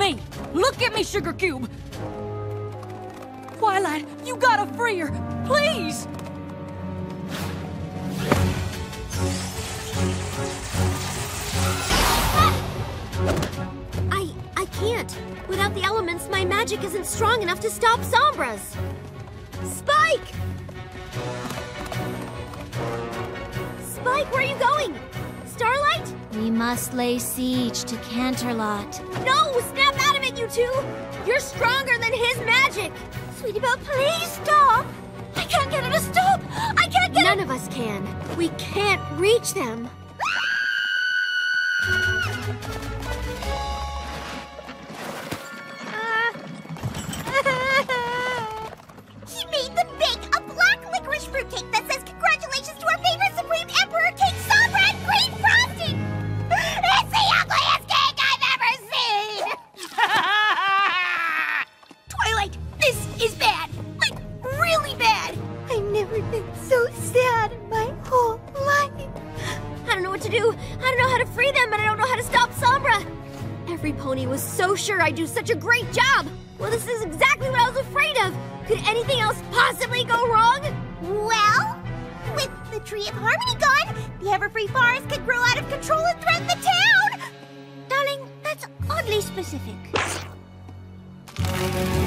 me! Look at me, Sugar Cube! Twilight, you gotta free her! Please! I can't. Without the elements, my magic isn't strong enough to stop Sombra's. Spike! Spike, where are you going? Starlight? We must lay siege to Canterlot. No! Snap out of it, you two! You're stronger than his magic! Sweetie Belle, please stop! I can't get her to stop! I can't get None of us can. We can't reach them. He made them bake a black licorice fruitcake that says congratulations to our favorite Supreme Emperor King Sombra and great frosting! It's the ugliest cake I've ever seen! Twilight, this is bad! Like, really bad! I've never been so sad in my whole life. I don't know what to do. I don't know how to free them, and I don't know how to stop Sombra. Every pony was so sure I'd do such a great job. Well, this is exactly what I was afraid of. Could anything else possibly go wrong? Well, with the Tree of Harmony gone, the Everfree Forest could grow out of control and threaten the town! Darling, that's oddly specific.